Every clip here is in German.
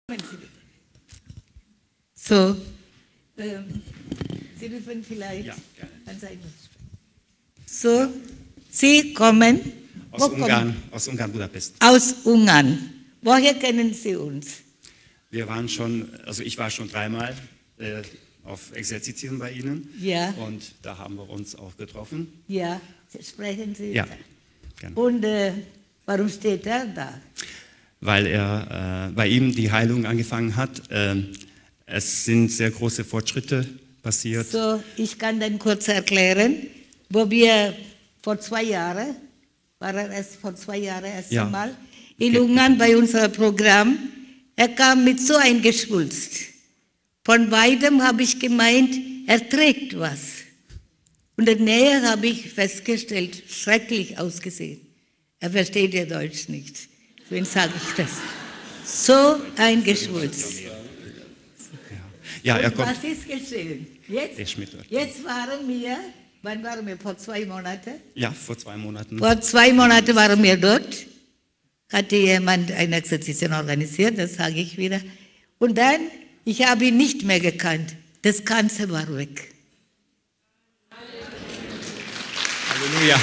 So, Sie dürfen vielleicht an Seite sprechen. So, Sie kommen aus Ungarn, Budapest. Aus Ungarn. Woher kennen Sie uns? Wir waren schon, also ich war schon dreimal auf Exerzitien bei Ihnen. Ja. Und da haben wir uns auch getroffen. Ja, sprechen Sie. Ja, gerne. Und warum steht er da? Weil bei ihm die Heilung angefangen hat. Es sind sehr große Fortschritte passiert. So, ich kann dann kurz erklären, wo wir vor 2 Jahren, war er erst vor 2 Jahren erst einmal, in Ungarn bei unserem Programm, er kam mit so einem Geschwulst. Von weitem habe ich gemeint, er trägt was. Und in der Nähe habe ich festgestellt, schrecklich ausgesehen. Er versteht ja Deutsch nicht. Wen sage ich das? So ein Geschwulst. Ja, er kommt. Was ist geschehen? Jetzt waren wir, wann waren wir? Vor 2 Monaten? Ja, vor 2 Monaten. Vor 2 Monaten waren wir dort. Hatte jemand eine Exerzitien organisiert, das sage ich wieder. Und dann, ich habe ihn nicht mehr gekannt. Das Ganze war weg. Halleluja.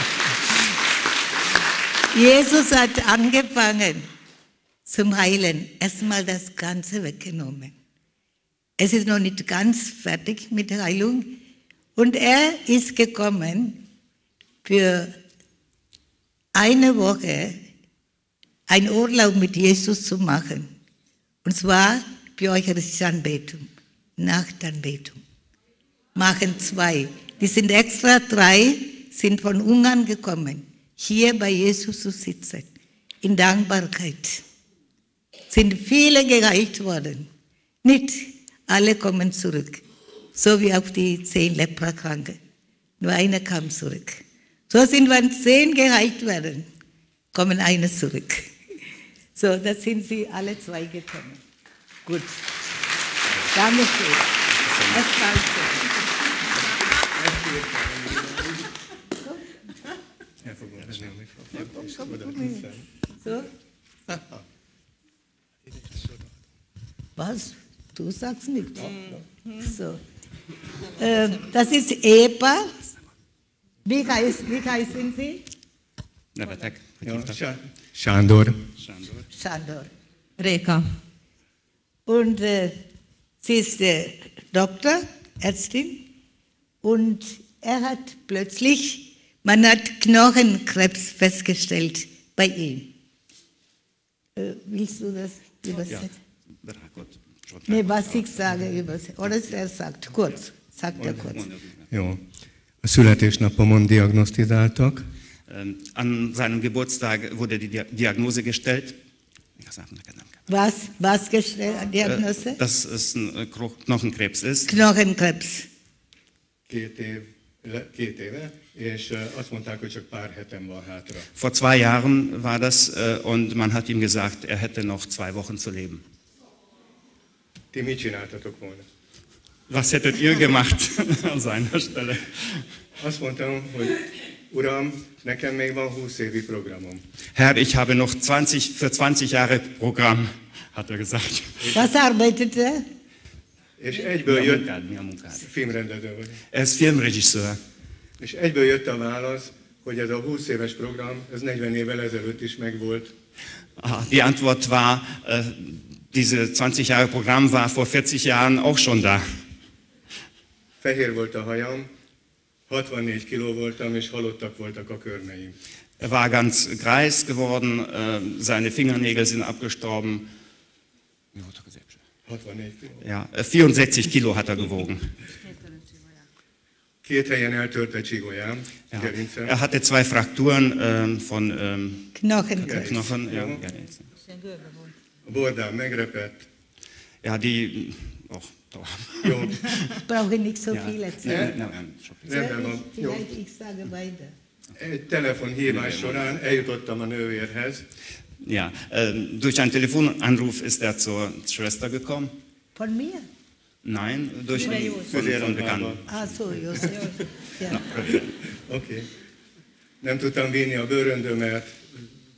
Jesus hat angefangen zum Heilen. Erstmal das Ganze weggenommen. Es ist noch nicht ganz fertig mit der Heilung. Und er ist gekommen, für eine Woche einen Urlaub mit Jesus zu machen. Und zwar für Eucharistie-Anbetung, Nachtanbetung. Machen 2. Die sind extra 3, sind von Ungarn gekommen, hier bei Jesus zu sitzen, in Dankbarkeit. Sind viele geheilt worden. Nicht alle kommen zurück, so wie auch die 10 Leprakranke. Nur einer kam zurück. So sind, wenn 10 geheilt werden, kommen eine zurück. So, da sind sie alle 2 gekommen. Gut. Dankeschön. Das war's. So? Was? Du sagst nichts. So. Das ist Ehepaar. Wie heißen Sie? Sándor. Sándor. Réka. Und sie ist Doktor, Ärztin. Und er hat plötzlich, man hat Knochenkrebs festgestellt bei ihm. Willst du das übersetzen? Nee, was ich sage übersetzen. Oder er sagt kurz. Sagt er kurz. Jó. A születésnapomon diagnosztizáltak. An seinem Geburtstag wurde die Diagnose gestellt. Was gestellt, Diagnose? Dass es ein Knochenkrebs ist. Knochenkrebs. 2 éve, és azt mondták, hogy csak pár hetem van hátra. Vor 2 Jahren war das und man hat ihm gesagt, er hätte noch 2 Wochen zu leben. Ti mit csináltatok volna? Was hättet ihr gemacht an seiner Stelle? Azt mondtam, hogy Uram, nekem még van 20 évi programom. Herr, ich habe noch für 20 Jahre Programm, hat er gesagt. Was arbeitet er? És egyből jött, filmrendező vagy. Er ist Filmregisseur. És egyből jött a válasz, hogy ez a 20 éves program, ez 40 évvel ezelőtt is megvolt. Die Antwort war, diese 20 Jahre Programm war vor 40 Jahren auch schon da. Fehér volt a hajam, 64 kiló voltam, és halottak voltak a körmeim. Er war ganz greis geworden, seine Fingernägel sind abgestorben. 64 kiló. Ja, 64 Kilo hat er gewogen. 2 helyen eltört a csigolyám, gerincem. Er hatte 2 Frakturen von Knochen. Ja, A bordám megrepett. Ja, die... Jó. Brauche nicht so viel erzählen. Rendben van. Jó. Ich sage weiter. Egy telefonhívás során eljutottam a nővérhez. Ja, durch einen Telefonanruf ist er zur Schwester gekommen. Von mir? Nein, durch einen Bekannten. Ah, so, Josef. Ja. Oké. Nem tudtam vinni a bőröndömet,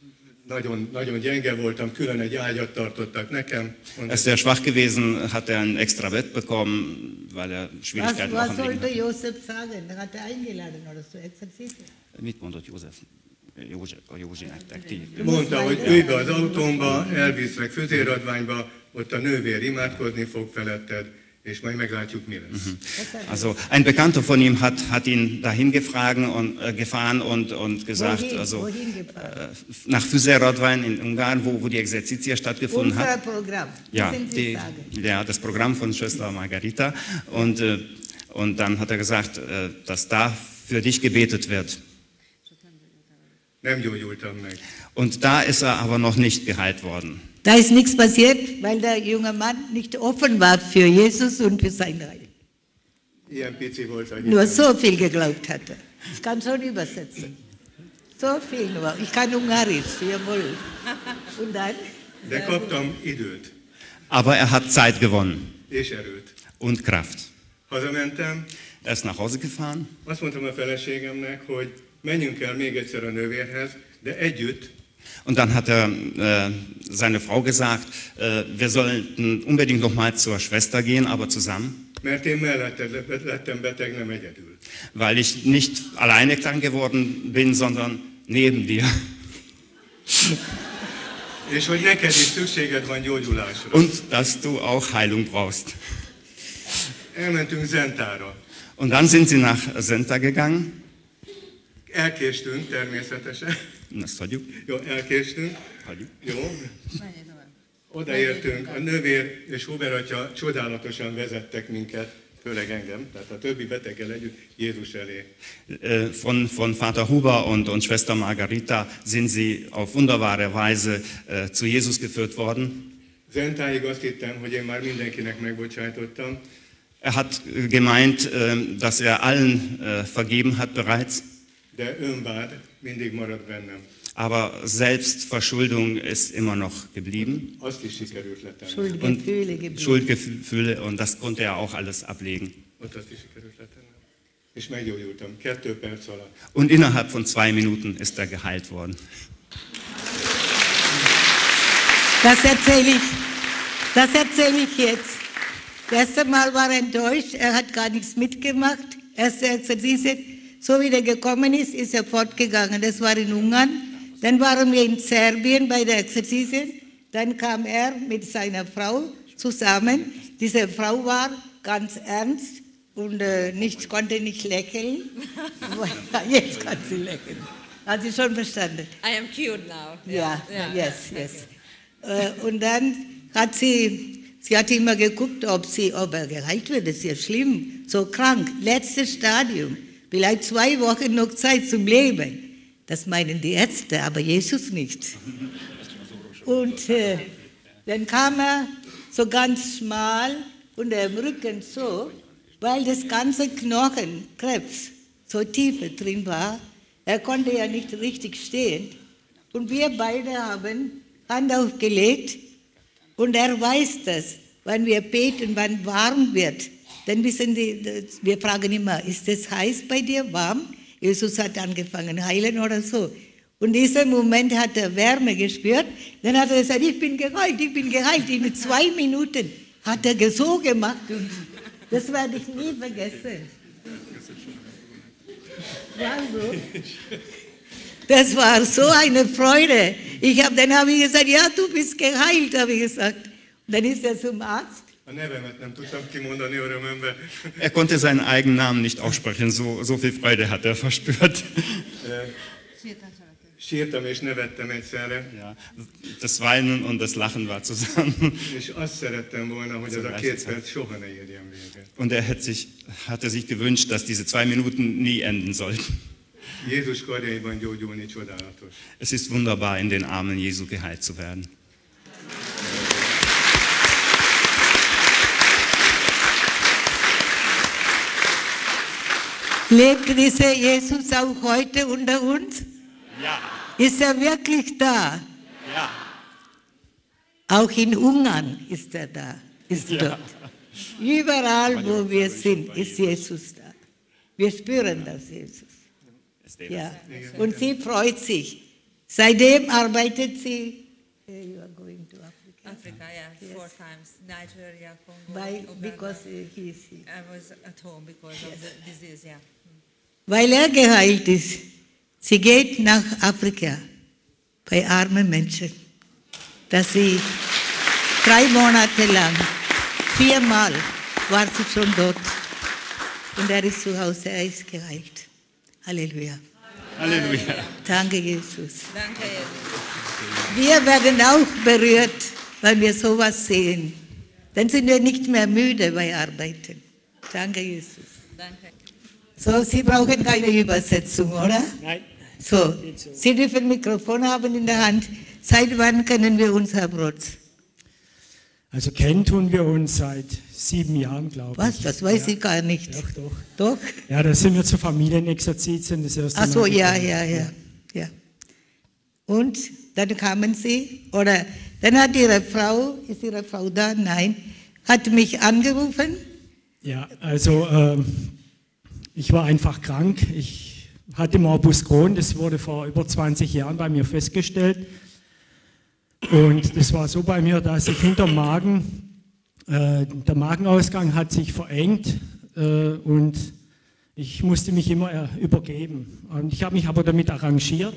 nagyon gyenge voltam, külön egy ágyat tartottak nekem. Er ist sehr schwach gewesen, hat er ein extra Bett bekommen, weil er Schwierigkeiten auch Was am Leben sollte hatte. Josef sagen? Hat er eingeladen oder so? Exerzise? Mit mondott József? Józsi nektek, ti. Mondta, hogy ülj be az autómba, elviszlek füzéradványba, ott a nővér imádkozni fog feletted, és majd meglátjuk, mi lesz. Also ein Bekannter von ihm hat ihn dahin gefahren und gesagt, Wohin gefahren? Nach Füzéradvány in Ungarn, wo die Exerzitio stattgefunden Unser hat. Programm. Ja, Müssen Sie sagen. ja, das Programm von Schwester Margarita. Und dann hat er gesagt, dass da für dich gebetet wird. Nem gyógyultam meg. Und da ist er aber noch nicht geheilt worden. Da ist nichts passiert, weil der junge Mann nicht offen war für Jesus und für sein Reich. Ilyen pici volt a Nur hitem. so viel geglaubt hatte. Ich kann schon übersetzen. So viel nur. Ich kann Ungarisch, jawohl. Und dann? De kaptam időt Aber er hat Zeit gewonnen és erőt. und Kraft. Hazamentem, Er ist nach Hause gefahren. azt mondtam a feleségemnek, hogy menjünk el még egyszer a nővérhez, de együtt, Und dann hat er seine Frau gesagt, wir sollten unbedingt noch mal zur Schwester gehen, aber zusammen, mert én melletted lettem beteg, nem egyedül. weil ich nicht alleine krank geworden bin, sondern neben dir. És hogy neked is szükséged van gyógyulásra. Und dass du auch Heilung brauchst. Elmentünk Zentára. Und dann sind sie nach Senta gegangen. Elkéstünk természetesen. Ezt hagyjuk. Jó, elkéstünk. Hagyjuk. Jó. Odaértünk, a nővér és Huber atya csodálatosan vezettek minket, főleg engem, tehát a többi beteggel együtt Jézus elé. Von Vater Huber und Schwester Margarita sind sie auf wunderbare Weise zu Jesus geführt worden. Zentáig azt hittem, hogy én már mindenkinek megbocsájtottam, Er hat gemeint, dass er allen vergeben hat bereits, de önvád mindig marad bennem. aber Selbstverschuldung ist immer noch geblieben. Azt is sikerült letenni. Schuldgefühle geblieben. Schuldgefühle, und das konnte er auch alles ablegen. Ott azt is sikerült letennem. És meggyógyultam 2 perc alatt. Und innerhalb von 2 Minuten ist er geheilt worden. Das erzähle ich jetzt. Das erste Mal war er enttäuscht, er hat gar nichts mitgemacht. Erste Exerzise, so wie er gekommen ist, ist er fortgegangen. Das war in Ungarn. Dann waren wir in Serbien bei der Exerzise. Dann kam er mit seiner Frau zusammen. Diese Frau war ganz ernst und konnte nicht lächeln. Jetzt kann sie lächeln. Hat sie schon verstanden? I am cute now. Ja, yes. Und dann hat sie hat immer geguckt, ob er geheilt wird. Das ist ja schlimm, so krank, letztes Stadium, vielleicht 2 Wochen noch Zeit zum Leben. Das meinen die Ärzte, aber Jesus nicht. Und dann kam er so ganz schmal und im Rücken so, weil das ganze Knochenkrebs so tief drin war. Er konnte ja nicht richtig stehen. Und wir beide haben Hand aufgelegt und er weiß das. Wenn wir beten, wann warm wird, dann wissen wir fragen immer, ist es heiß bei dir, warm? Jesus hat angefangen heilen oder so. Und in diesem Moment hat er Wärme gespürt. Dann hat er gesagt, ich bin geheilt. In 2 Minuten hat er so gemacht. Und das werde ich nie vergessen. War so. Das war so eine Freude. Dann habe ich gesagt, ja, du bist geheilt, habe ich gesagt. Und dann ist er zum Arzt. A nevemet nem tudtam kimondani örömömbe. Er konnte seinen eigenen Namen nicht aussprechen, so viel Freude hat er verspürt. Sírtam és nevettem egyszerre. Ja, das Weinen und das Lachen war zusammen. És azt szerettem volna, hogy az a 2 perc soha ne érjen véget. Und er hatte sich gewünscht, dass diese 2 Minuten nie enden sollten. Jézus karjaiban gyógyulni csodálatos. Es ist wunderbar, in den Armen Jesu geheilt zu werden. Lebt dieser Jesus auch heute unter uns? Ja. Ist er wirklich da? Ja. Auch in Ungarn ist er da, ist dort. Überall, wo wir sind, ist Jesus da. Wir spüren das, Jesus. Ja. Und sie freut sich. Seitdem arbeitet sie. You are going to Africa. Africa, yeah, 4 times. Nigeria, Congo, Why? Uganda. Because he is here. I was at home because of the disease, yeah. Weil er geheilt ist. Sie geht nach Afrika bei armen Menschen, dass sie 3 Monate lang, 4-mal war sie schon dort. Und er ist zu Hause, er ist geheilt. Halleluja. Halleluja. Danke, Jesus. Danke, Jesus. Wir werden auch berührt, wenn wir sowas sehen. Dann sind wir nicht mehr müde bei Arbeiten. Danke, Jesus. Danke. So, Sie brauchen keine Übersetzung, oder? Nein. So, Sie dürfen Mikrofon haben in der Hand. Seit wann kennen wir uns, Herr Brotz? Also kennen tun wir uns seit 7 Jahren, glaube ich. Was? Das weiß ich gar nicht. Doch, doch. Doch? Ja, da sind wir zu Familienexerzitien das erste Ach so, Mal ja, gekommen. ja. Und dann kamen Sie, oder dann hat Ihre Frau, ist Ihre Frau da? Nein, hat mich angerufen. Ja, also ich war einfach krank. Ich hatte Morbus Crohn, das wurde vor über 20 Jahren bei mir festgestellt. Und das war so bei mir, dass ich hinterm Magen, der Magenausgang hat sich verengt und ich musste mich immer übergeben. Und ich habe mich aber damit arrangiert.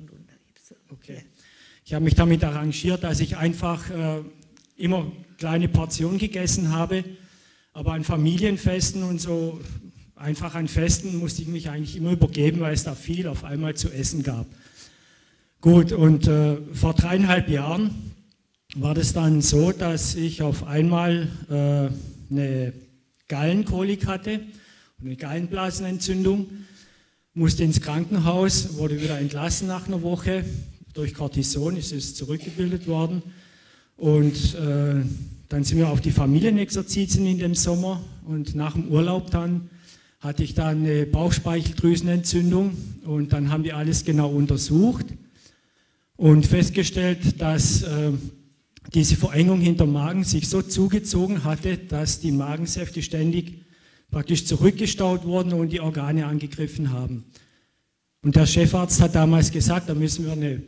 Okay. Ich habe mich damit arrangiert, dass ich einfach immer kleine Portionen gegessen habe, aber an Familienfesten und so, einfach an Festen musste ich mich eigentlich immer übergeben, weil es da viel auf einmal zu essen gab. Gut, und vor 3,5 Jahren war das dann so, dass ich auf einmal eine Gallenkolik hatte, eine Gallenblasenentzündung, musste ins Krankenhaus, wurde wieder entlassen nach einer Woche. Durch Cortison ist es zurückgebildet worden. Und dann sind wir auf die Familienexerzitien in dem Sommer und nach dem Urlaub dann hatte ich dann eine Bauchspeicheldrüsenentzündung und dann haben die alles genau untersucht und festgestellt, dass diese Verengung hinterm Magen sich so zugezogen hatte, dass die Magensäfte ständig praktisch zurückgestaut wurden und die Organe angegriffen haben. Und der Chefarzt hat damals gesagt, da müssen wir eine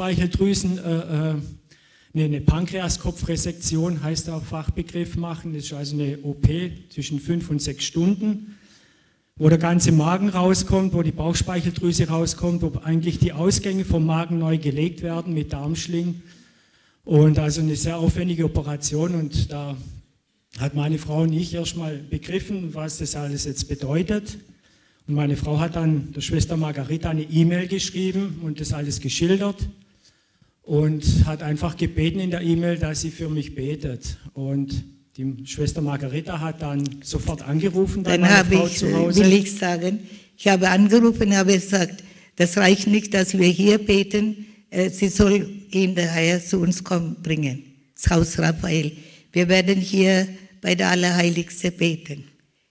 eine Pankreaskopfresektion, heißt der Fachbegriff, machen. Das ist also eine OP zwischen 5 und 6 Stunden, wo der ganze Magen rauskommt, wo die Bauchspeicheldrüse rauskommt, wo eigentlich die Ausgänge vom Magen neu gelegt werden mit Darmschlingen. Und also eine sehr aufwendige Operation und da hat meine Frau und ich erstmal begriffen, was das alles jetzt bedeutet. Und meine Frau hat dann der Schwester Margareta eine E-Mail geschrieben und das alles geschildert und hat einfach gebeten in der E-Mail, dass sie für mich betet. Und die Schwester Margareta hat dann sofort angerufen bei meiner Frau zu Hause. Will ich sagen, ich habe angerufen, habe gesagt, das reicht nicht, dass wir hier beten, sie soll ihn daher zu uns bringen, das Haus Raphael. Wir werden hier bei der Allerheiligste beten.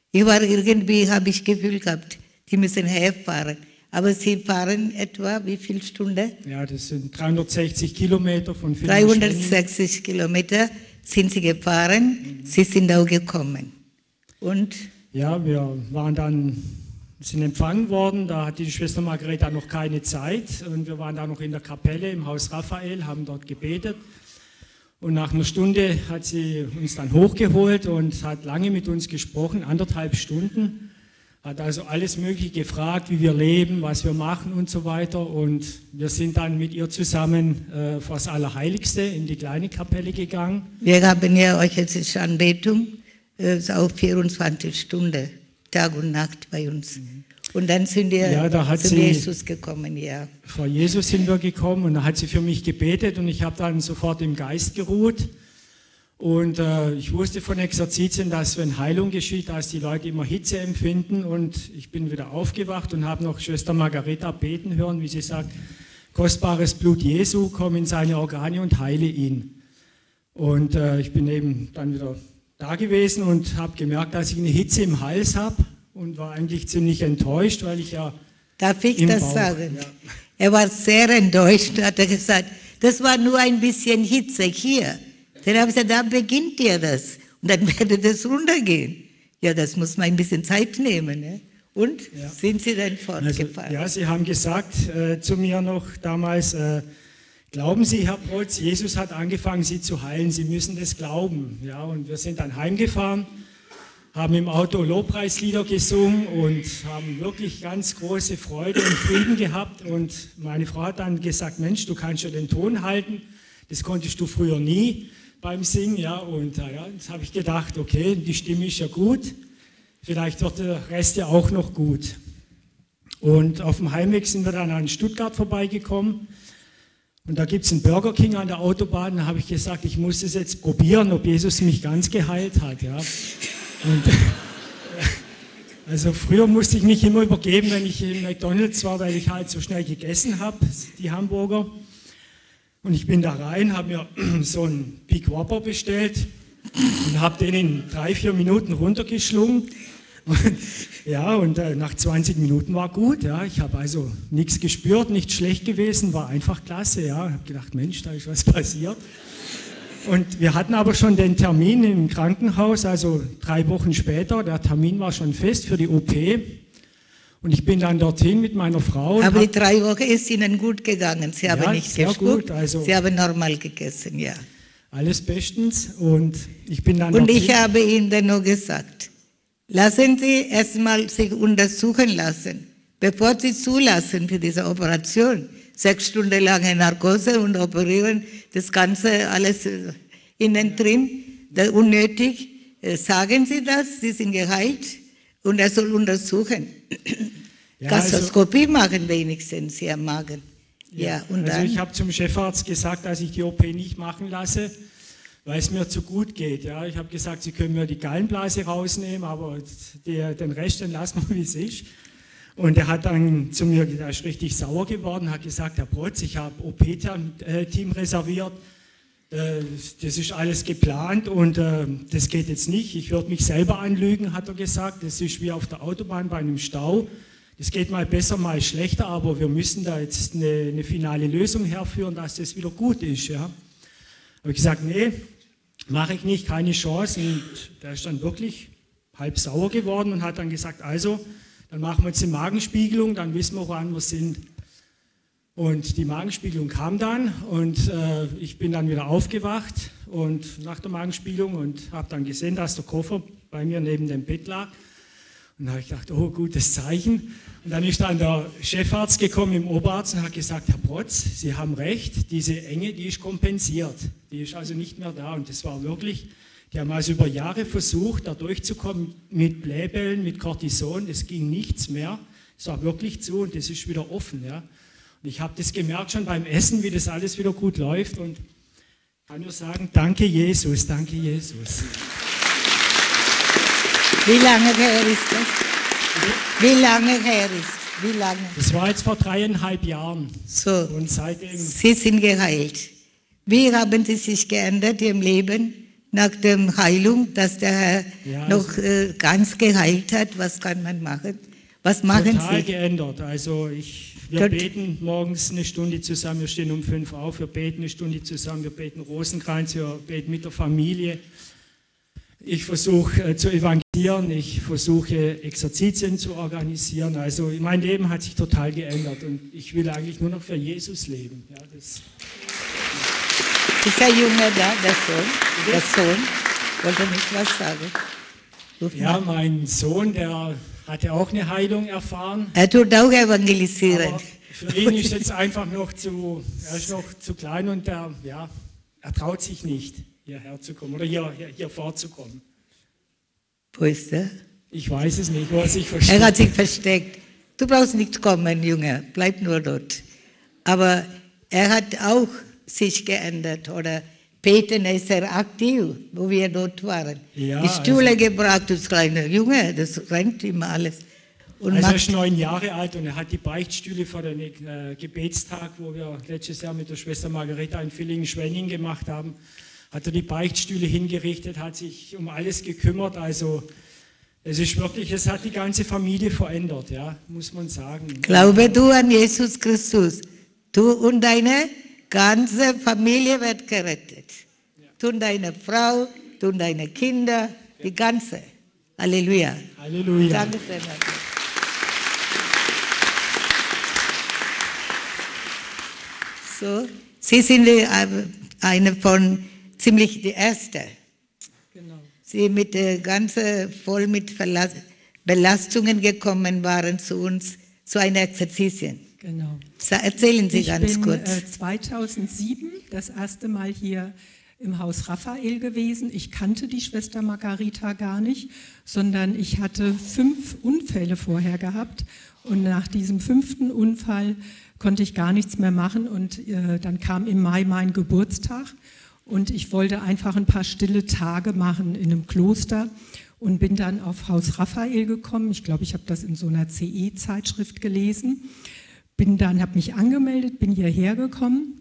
Habe ich Gefühl gehabt, die müssen herfahren. Aber sie fahren etwa wie viele Stunden? Ja, das sind 360 Kilometer von 360 Kilometer sind sie gefahren, sie sind auch gekommen. Und? Ja, wir sind empfangen worden, da hatte die Schwester Margareta noch keine Zeit und wir waren da noch in der Kapelle im Haus Raphael, haben dort gebetet. Und nach einer Stunde hat sie uns dann hochgeholt und hat lange mit uns gesprochen, 1,5 Stunden. Hat also alles Mögliche gefragt, wie wir leben, was wir machen und so weiter. Und wir sind dann mit ihr zusammen vor das Allerheiligste in die kleine Kapelle gegangen. Wir haben ja eucharistische Anbetung, auch 24 Stunden, Tag und Nacht bei uns. Und dann sind wir zu Jesus gekommen, ja. Vor Jesus sind wir gekommen und da hat sie für mich gebetet und ich habe dann sofort im Geist geruht. Und ich wusste von Exerzitien, dass wenn Heilung geschieht, dass die Leute immer Hitze empfinden. Und ich bin wieder aufgewacht und habe noch Schwester Margareta beten hören, wie sie sagt, kostbares Blut Jesu, komm in seine Organe und heile ihn. Und ich bin eben dann wieder da gewesen und habe gemerkt, dass ich eine Hitze im Hals habe und war eigentlich ziemlich enttäuscht, weil ich ja Darf ich das Bauch, sagen? Ja. Er war sehr enttäuscht, hat er gesagt, das war nur ein bisschen Hitze hier. Dann habe ich gesagt, da beginnt ja das. Und dann werde das runtergehen. Ja, das muss man ein bisschen Zeit nehmen. Ne? Und Ja. sind Sie dann Also, fortgefahren? ja, Sie haben gesagt zu mir noch damals, glauben Sie, Herr Protz, Jesus hat angefangen, Sie zu heilen, Sie müssen das glauben. Ja, und wir sind dann heimgefahren, haben im Auto Lobpreislieder gesungen und haben wirklich ganz große Freude und Frieden gehabt. Und meine Frau hat dann gesagt, Mensch, du kannst ja den Ton halten, das konntest du früher nie beim Singen. Ja, und ja, jetzt habe ich gedacht, okay, die Stimme ist ja gut, vielleicht wird der Rest ja auch noch gut. Und auf dem Heimweg sind wir dann an Stuttgart vorbeigekommen. Und da gibt es einen Burger King an der Autobahn. Da habe ich gesagt, ich muss es jetzt probieren, ob Jesus mich ganz geheilt hat. Ja. Und, also früher musste ich mich immer übergeben, wenn ich im McDonald's war, weil ich halt so schnell gegessen habe, die Hamburger. Und ich bin da rein, habe mir so einen Big Whopper bestellt und habe den in 3-4 Minuten runtergeschlungen. Und, ja, und nach 20 Minuten war gut. Ja. Ich habe also nichts gespürt, nicht schlecht gewesen, war einfach klasse. Ja. Ich habe gedacht, Mensch, da ist was passiert. Und wir hatten aber schon den Termin im Krankenhaus, also 3 Wochen später. Der Termin war schon fest für die OP. Und ich bin dann dorthin mit meiner Frau. Aber die 3 Wochen ist Ihnen gut gegangen. Sie haben Ja, nicht sehr geschluckt, gut, also- Sie haben normal gegessen, ja. Alles bestens. Und ich bin dann Und dorthin. ich habe Ihnen dann nur gesagt, lassen Sie erstmal sich untersuchen lassen, bevor Sie zulassen für diese Operation. 6 Stunden lange Narkose und operieren, das Ganze alles innen drin, das unnötig. Sagen Sie das, Sie sind geheilt und er soll untersuchen. Ja, Gastroskopie machen wenigstens hier am Magen. Ja, und also dann, ich habe zum Chefarzt gesagt, dass ich die OP nicht machen lasse, weil es mir zu gut geht. Ja. Ich habe gesagt, Sie können mir die Gallenblase rausnehmen, aber den Rest, den lassen wir, wie es ist. Und er hat dann zu mir, der ist richtig sauer geworden, hat gesagt, Herr Protz, ich habe OP-Team reserviert, das ist alles geplant und das geht jetzt nicht. Ich würde mich selber anlügen, hat er gesagt, das ist wie auf der Autobahn bei einem Stau. Das geht mal besser, mal schlechter, aber wir müssen da jetzt eine finale Lösung herführen, dass das wieder gut ist. Ja. Habe ich gesagt, nee, mache ich nicht, keine Chance. Und der ist dann wirklich halb sauer geworden und hat dann gesagt, also, dann machen wir jetzt eine Magenspiegelung, dann wissen wir, woran wir sind. Und die Magenspiegelung kam dann und ich bin dann wieder aufgewacht und nach der Magenspiegelung und habe dann gesehen, dass der Koffer bei mir neben dem Bett lag. Und da habe ich gedacht, oh, gutes Zeichen. Und dann ist dann der Chefarzt gekommen im Oberarzt und hat gesagt, Herr Protz, Sie haben recht, diese Enge, die ist kompensiert. Die ist also nicht mehr da. Und das war wirklich, die haben also über Jahre versucht, da durchzukommen mit Blähbällen, mit Cortison. Es ging nichts mehr. Es war wirklich zu und das ist wieder offen. Ja. Und ich habe das gemerkt schon beim Essen, wie das alles wieder gut läuft. Und kann nur sagen, danke Jesus, danke Jesus. wie lange her ist das? Wie lange her ist? Wie lange? Das war jetzt vor 3,5 Jahren. So, Und seitdem, Sie sind geheilt. Wie haben Sie sich geändert im Leben nach der Heilung, dass der Herr Ja, noch ganz geheilt hat? Was kann man machen? Was machen total Sie? geändert. Also wir Tot- beten morgens eine Stunde zusammen, wir stehen um 5 auf, wir beten eine Stunde zusammen, wir beten Rosenkranz, wir beten mit der Familie. Ich versuche zu evangelisieren, ich versuche Exerzitien zu organisieren. Also mein Leben hat sich total geändert und ich will eigentlich nur noch für Jesus leben. Ja, das Ist der Junge da, der Sohn? Der Sohn? Wollte nicht was sagen? Ruf ja, mal. mein Sohn, der hatte auch eine Heilung erfahren. Er tut auch evangelisieren. Aber für ihn ist jetzt einfach noch er ist noch zu klein und er traut sich nicht, hierher zu kommen oder hier vorzukommen. Wo ist er? Ich weiß es nicht, wo er sich Er versteckt. hat sich versteckt. Du brauchst nicht kommen, Junge, bleib nur dort. Aber er hat auch sich geändert, oder? Beten ist sehr aktiv, wo wir dort waren. Ja, Die Stühle gebracht, das kleine Junge, das rennt immer alles. Und Also er macht, ist 9 Jahre alt und er hat die Beichtstühle vor dem Gebetstag, wo wir letztes Jahr mit der Schwester Margareta in Villingen-Schwenning gemacht haben, hat er die Beichtstühle hingerichtet, hat sich um alles gekümmert. Also es ist wirklich, es hat die ganze Familie verändert, ja, muss man sagen. glaube du an Jesus Christus. Du und deine ganze Familie wird gerettet. Du und deine Frau, du und deine Kinder, die ganze. Halleluja. Halleluja. Danke sehr, Martin. So, Sie sind eine von ziemlich die erste. Genau. Sie mit voll mit Belastungen gekommen waren zu uns, zu einer Exerzitien. Genau. Erzählen Sie ganz Ich kurz. bin 2007 das erste Mal hier im Haus Raphael gewesen. Ich kannte die Schwester Margarita gar nicht, sondern ich hatte 5 Unfälle vorher gehabt. Und nach diesem 5. Unfall konnte ich gar nichts mehr machen. Und dann kam im Mai mein Geburtstag. Und ich wollte einfach ein paar stille Tage machen in einem Kloster. Und bin dann auf Haus Raphael gekommen. Ich glaube, ich habe das in so einer CE-Zeitschrift gelesen. Habe mich angemeldet, bin hierher gekommen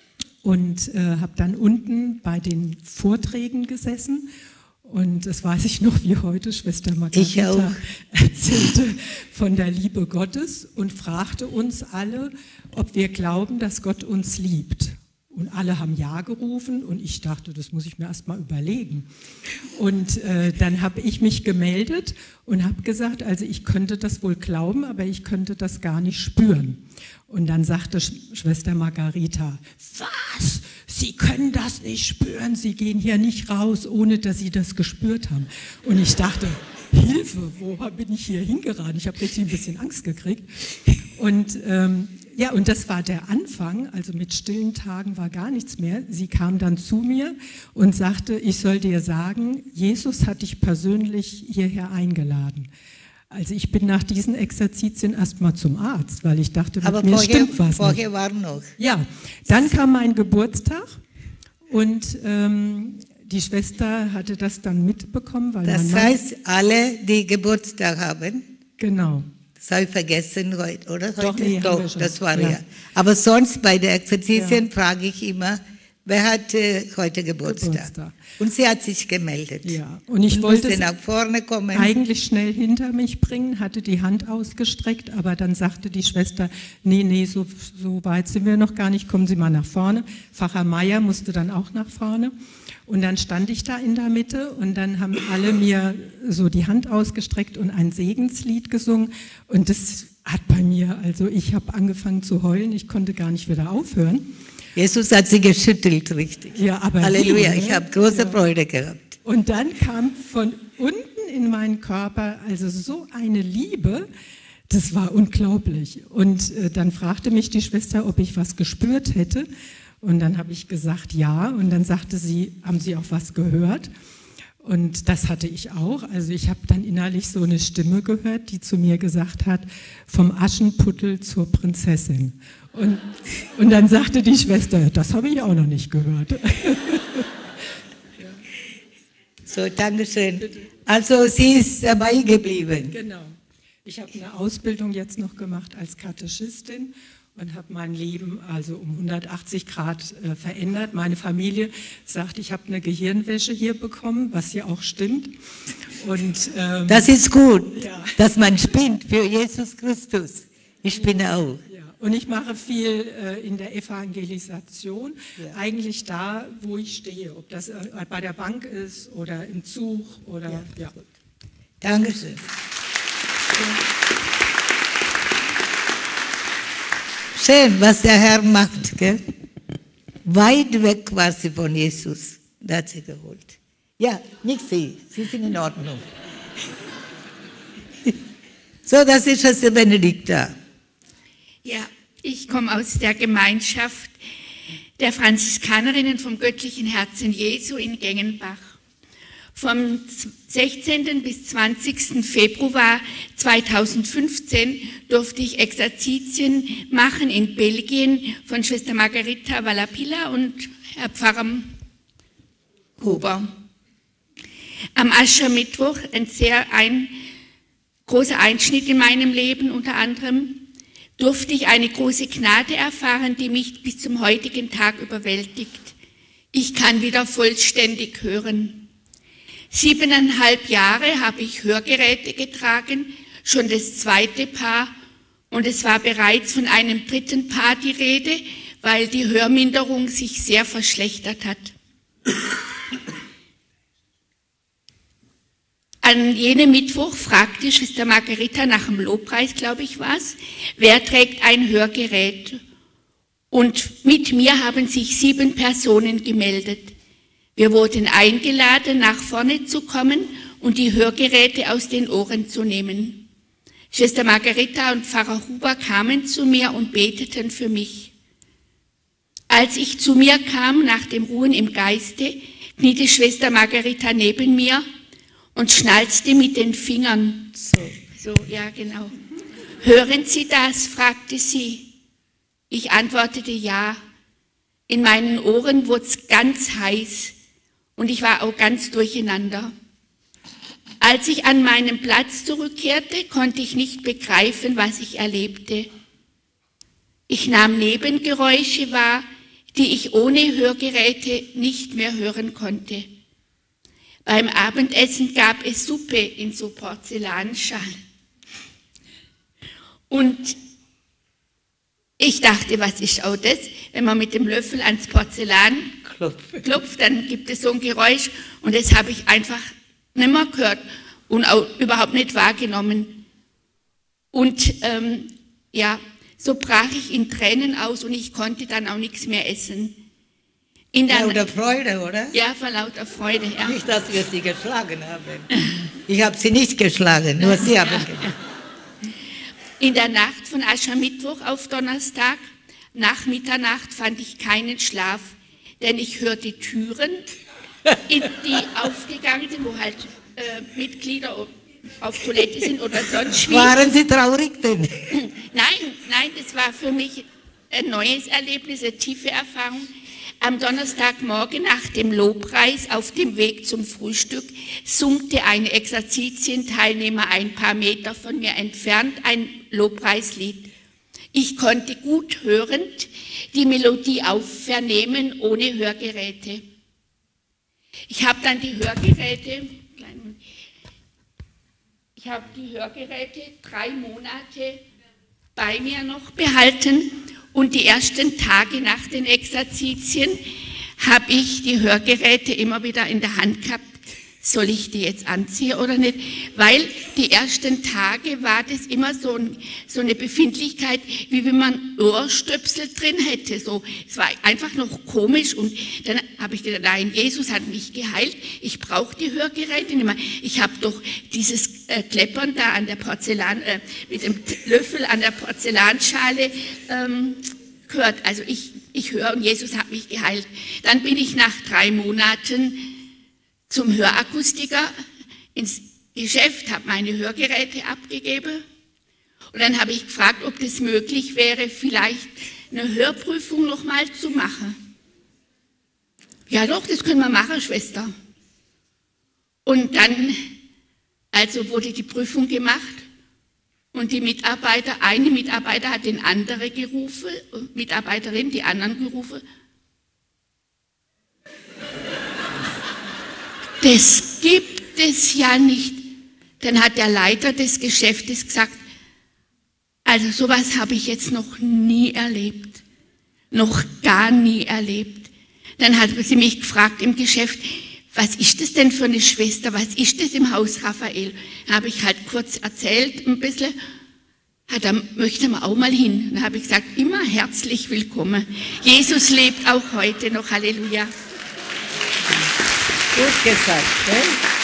und habe dann unten bei den Vorträgen gesessen. Und das weiß ich noch wie heute, Schwester Margarita erzählte von der Liebe Gottes und fragte uns alle, ob wir glauben, dass Gott uns liebt. Und alle haben Ja gerufen und ich dachte, das muss ich mir erst mal überlegen. Und dann habe ich mich gemeldet und habe gesagt, also ich könnte das wohl glauben, aber ich könnte das gar nicht spüren. Und dann sagte Schwester Margarita, was? Sie können das nicht spüren, Sie gehen hier nicht raus, ohne dass Sie das gespürt haben. Und ich dachte, Hilfe, wo bin ich hier hingeraten? Ich habe richtig ein bisschen Angst gekriegt. Und ja, und das war der Anfang, also mit stillen Tagen war gar nichts mehr. Sie kam dann zu mir und sagte, ich soll dir sagen, Jesus hat dich persönlich hierher eingeladen. Also ich bin nach diesen Exerzitien erstmal zum Arzt, weil ich dachte, mit mir stimmt was nicht. Vorher war noch. Ja, dann kam mein Geburtstag und die Schwester hatte das dann mitbekommen. Weil Das heißt, alle, die Geburtstag haben, genau. das habe ich vergessen heute, oder? Doch, nee, Doch, das war ja. Aber sonst bei der Exerzitien frage ich immer, wer hat heute Geburtstag? Und sie hat sich gemeldet. Ja, und ich wollte nach vorne kommen. Eigentlich schnell hinter mich bringen, hatte die Hand ausgestreckt, aber dann sagte die Schwester, nee, so weit sind wir noch gar nicht, kommen Sie mal nach vorne. Pfarrer Meier musste dann auch nach vorne. Und dann stand ich da in der Mitte und dann haben alle mir so die Hand ausgestreckt und ein Segenslied gesungen. Und das hat bei mir, also ich habe angefangen zu heulen, ich konnte gar nicht wieder aufhören. Jesus hat sie geschüttelt, richtig. Ja, aber Halleluja, ich habe große Freude gehabt. Und dann kam von unten in meinen Körper also so eine Liebe, das war unglaublich. Und dann fragte mich die Schwester, ob ich was gespürt hätte. Und dann habe ich gesagt, ja. Und dann sagte sie, haben Sie auch was gehört? Und das hatte ich auch. Also ich habe dann innerlich so eine Stimme gehört, die zu mir gesagt hat, vom Aschenputtel zur Prinzessin. Und dann sagte die Schwester, das habe ich auch noch nicht gehört. So, Dankeschön. Also sie ist dabei geblieben. Genau. Ich habe eine Ausbildung jetzt noch gemacht als Katechistin und habe mein Leben also um 180 Grad verändert. Meine Familie sagt, ich habe eine Gehirnwäsche hier bekommen, was ja auch stimmt. Und, das ist gut, ja, dass man spinnt für Jesus Christus. Ich spinne auch. Ja. Und ich mache viel in der Evangelisation, ja, eigentlich da, wo ich stehe, ob das bei der Bank ist oder im Zug oder ja. Ja. Dankeschön. Schön, was der Herr macht, gell? Weit weg war sie von Jesus, da hat sie geholt. Ja, nicht Sie, Sie sind in Ordnung. So, das ist Schwester Benedikta. Ja, ich komme aus der Gemeinschaft der Franziskanerinnen vom Göttlichen Herzen Jesu in Gengenbach. Vom 16. bis 20. Februar 2015 durfte ich Exerzitien machen in Belgien von Schwester Margarita Valapilla und Herr Pfarrer Huber. Am Aschermittwoch ein großer Einschnitt in meinem Leben, unter anderem durfte ich eine große Gnade erfahren, die mich bis zum heutigen Tag überwältigt. Ich kann wieder vollständig hören. 7,5 Jahre habe ich Hörgeräte getragen, schon das zweite Paar, und es war bereits von einem dritten Paar die Rede, weil die Hörminderung sich sehr verschlechtert hat. An jenem Mittwoch fragte Schwester Margarita nach dem Lobpreis, glaube ich, wer trägt ein Hörgerät? Und mit mir haben sich 7 Personen gemeldet. Wir wurden eingeladen, nach vorne zu kommen und die Hörgeräte aus den Ohren zu nehmen. Schwester Margarita und Pfarrer Huber kamen zu mir und beteten für mich. Als ich zu mir kam, nach dem Ruhen im Geiste, kniete Schwester Margarita neben mir und schnalzte mit den Fingern. So, ja, genau. Hören Sie das? Fragte sie. Ich antwortete ja. In meinen Ohren wurde es ganz heiß und ich war auch ganz durcheinander. Als ich an meinen Platz zurückkehrte, konnte ich nicht begreifen, was ich erlebte. Ich nahm Nebengeräusche wahr, die ich ohne Hörgeräte nicht mehr hören konnte. Beim Abendessen gab es Suppe in so Porzellanschalen. Und ich dachte, was ist auch das? Wenn man mit dem Löffel ans Porzellan klopft, dann gibt es so ein Geräusch und das habe ich einfach nicht mehr gehört und auch überhaupt nicht wahrgenommen. Und ja, so brach ich in Tränen aus und ich konnte dann auch nichts mehr essen. Lauter Freude, oder? Ja, vor lauter Freude, ja. Nicht, dass wir sie geschlagen haben. Ich habe sie nicht geschlagen, nur sie haben gemacht. In der Nacht von Aschermittwoch auf Donnerstag, nach Mitternacht, fand ich keinen Schlaf, denn ich hörte Türen, die aufgegangen sind, wo halt Mitglieder auf Toilette sind oder sonst wie. Waren Sie traurig denn? Nein, das war für mich ein neues Erlebnis, eine tiefe Erfahrung. Am Donnerstagmorgen nach dem Lobpreis auf dem Weg zum Frühstück summte ein Exerzitienteilnehmer ein paar Meter von mir entfernt ein Lobpreislied. Ich konnte gut hörend die Melodie vernehmen, ohne Hörgeräte. Ich habe dann die Hörgeräte 3 Monate bei mir noch behalten. Und die ersten Tage nach den Exerzitien habe ich die Hörgeräte immer wieder in der Hand gehabt. Soll ich die jetzt anziehen oder nicht? Weil die ersten Tage war das immer so eine Befindlichkeit, wie wenn man Ohrstöpsel drin hätte. So, es war einfach noch komisch und dann habe ich gedacht, nein, Jesus hat mich geheilt, ich brauche die Hörgeräte nicht mehr. Ich habe doch dieses Kleppern da an der mit dem Löffel an der Porzellanschale gehört. Also ich höre und Jesus hat mich geheilt. Dann bin ich nach 3 Monaten zum Hörakustiker ins Geschäft, habe meine Hörgeräte abgegeben und dann habe ich gefragt, ob das möglich wäre, vielleicht eine Hörprüfung nochmal zu machen. Ja doch, das können wir machen, Schwester. Und dann, also wurde die Prüfung gemacht und eine Mitarbeiter hat den anderen gerufen, Mitarbeiterin die anderen gerufen. Das gibt es ja nicht. Dann hat der Leiter des Geschäftes gesagt, also sowas habe ich jetzt noch nie erlebt, noch gar nie erlebt. Dann hat sie mich gefragt im Geschäft, was ist das denn für eine Schwester, was ist das im Haus Raphael? Dann habe ich halt kurz erzählt ein bisschen, da möchte man auch mal hin. Dann habe ich gesagt, immer herzlich willkommen. Jesus lebt auch heute noch, Halleluja. Gut gesagt, gell?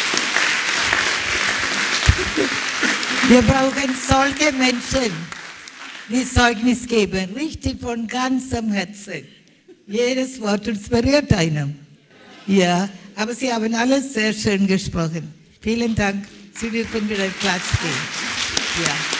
Wir brauchen solche Menschen, die Zeugnis geben, richtig von ganzem Herzen. Jedes Wort uns berührt einem. Ja, aber Sie haben alles sehr schön gesprochen. Vielen Dank. Sie dürfen wieder Platz gehen. Ja.